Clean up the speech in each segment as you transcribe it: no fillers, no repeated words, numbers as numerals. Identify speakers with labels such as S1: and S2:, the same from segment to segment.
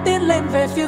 S1: tiến lên về phía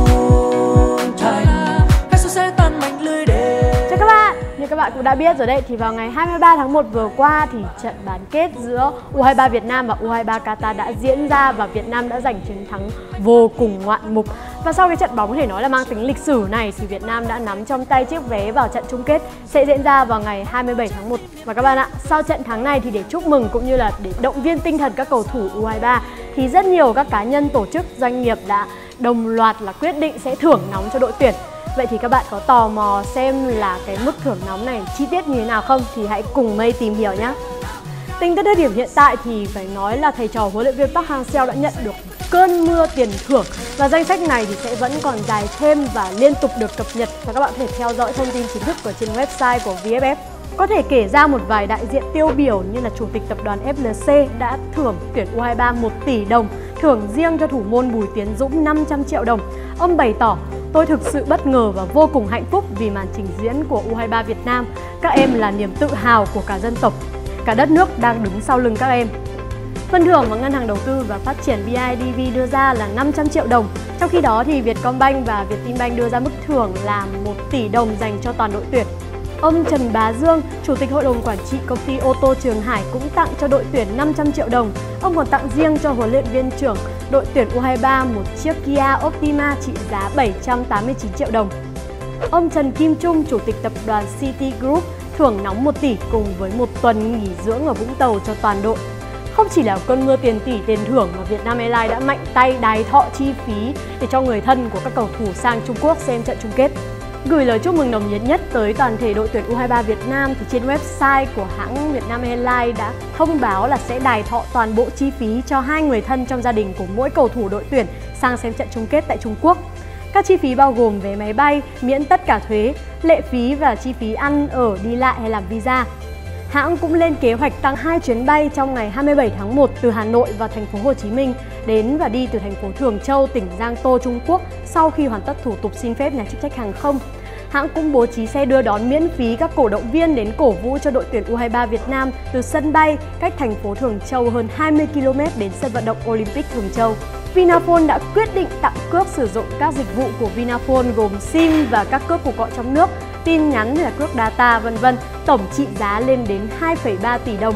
S1: khung thành, hay sẽ tan mảnh lưới đê.
S2: Chào các bạn, như các bạn cũng đã biết rồi đấy, thì vào ngày 23 tháng 1 vừa qua thì trận bán kết giữa U23 Việt Nam và U23 Qatar đã diễn ra và Việt Nam đã giành chiến thắng vô cùng ngoạn mục. Và sau cái trận bóng có thể nói là mang tính lịch sử này thì Việt Nam đã nắm trong tay chiếc vé vào trận chung kết sẽ diễn ra vào ngày 27 tháng 1. Và các bạn ạ, sau trận thắng này thì để chúc mừng cũng như là để động viên tinh thần các cầu thủ U23 thì rất nhiều các cá nhân, tổ chức, doanh nghiệp đã đồng loạt là quyết định sẽ thưởng nóng cho đội tuyển. Vậy thì các bạn có tò mò xem là cái mức thưởng nóng này chi tiết như thế nào không? Thì hãy cùng Mây tìm hiểu nhé. Tính tới thời điểm hiện tại thì phải nói là thầy trò huấn luyện viên Park Hang-seo đã nhận được cơn mưa tiền thưởng. Và danh sách này thì sẽ vẫn còn dài thêm và liên tục được cập nhật. Và các bạn có thể theo dõi thông tin chính thức ở trên website của VFF. Có thể kể ra một vài đại diện tiêu biểu như là Chủ tịch tập đoàn FLC đã thưởng tuyển U23 1 tỷ đồng, thưởng riêng cho thủ môn Bùi Tiến Dũng 500 triệu đồng. Ông bày tỏ: "Tôi thực sự bất ngờ và vô cùng hạnh phúc vì màn trình diễn của U23 Việt Nam. Các em là niềm tự hào của cả dân tộc. Cả đất nước đang đứng sau lưng các em." Phần thưởng mà Ngân hàng Đầu tư và Phát triển BIDV đưa ra là 500 triệu đồng. Trong khi đó thì Vietcombank và Vietinbank đưa ra mức thưởng là 1 tỷ đồng dành cho toàn đội tuyển. Ông Trần Bá Dương, Chủ tịch Hội đồng Quản trị Công ty ô tô Trường Hải cũng tặng cho đội tuyển 500 triệu đồng. Ông còn tặng riêng cho huấn luyện viên trưởng đội tuyển U23 một chiếc Kia Optima trị giá 789 triệu đồng. Ông Trần Kim Trung, Chủ tịch tập đoàn City Group thưởng nóng 1 tỷ cùng với một tuần nghỉ dưỡng ở Vũng Tàu cho toàn đội. Không chỉ là cơn mưa tiền tỷ tiền thưởng mà Vietnam Airlines đã mạnh tay đài thọ chi phí để cho người thân của các cầu thủ sang Trung Quốc xem trận chung kết. Gửi lời chúc mừng nồng nhiệt nhất tới toàn thể đội tuyển U23 Việt Nam thì trên website của hãng Vietnam Airlines đã thông báo là sẽ đài thọ toàn bộ chi phí cho 2 người thân trong gia đình của mỗi cầu thủ đội tuyển sang xem trận chung kết tại Trung Quốc. Các chi phí bao gồm vé máy bay, miễn tất cả thuế, lệ phí và chi phí ăn, ở, đi lại hay làm visa. Hãng cũng lên kế hoạch tăng 2 chuyến bay trong ngày 27 tháng 1 từ Hà Nội và thành phố Hồ Chí Minh đến và đi từ thành phố Thường Châu, tỉnh Giang Tô, Trung Quốc sau khi hoàn tất thủ tục xin phép nhà chức trách hàng không. Hãng cũng bố trí xe đưa đón miễn phí các cổ động viên đến cổ vũ cho đội tuyển U23 Việt Nam từ sân bay cách thành phố Thường Châu hơn 20 km đến sân vận động Olympic Thường Châu. Vinaphone đã quyết định tặng cước sử dụng các dịch vụ của Vinaphone gồm SIM và các cước cuộc gọi trong nước, tin nhắn là cước data v.v. tổng trị giá lên đến 2,3 tỷ đồng.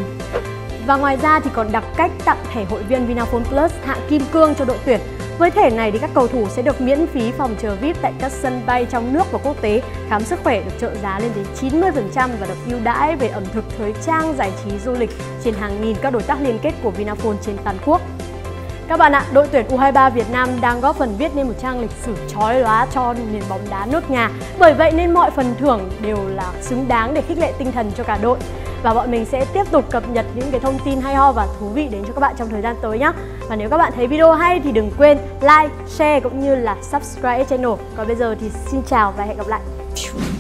S2: Và ngoài ra thì còn đặc cách tặng thẻ hội viên Vinaphone Plus hạng kim cương cho đội tuyển. Với thẻ này thì các cầu thủ sẽ được miễn phí phòng chờ VIP tại các sân bay trong nước và quốc tế, khám sức khỏe được trợ giá lên đến 90% và được ưu đãi về ẩm thực, thời trang, giải trí, du lịch trên hàng nghìn các đối tác liên kết của Vinaphone trên toàn quốc. Các bạn ạ, đội tuyển U23 Việt Nam đang góp phần viết nên một trang lịch sử chói lóa cho nền bóng đá nước nhà. Bởi vậy nên mọi phần thưởng đều là xứng đáng để khích lệ tinh thần cho cả đội. Và bọn mình sẽ tiếp tục cập nhật những cái thông tin hay ho và thú vị đến cho các bạn trong thời gian tới nhé. Và nếu các bạn thấy video hay thì đừng quên like, share cũng như là subscribe channel. Còn bây giờ thì xin chào và hẹn gặp lại.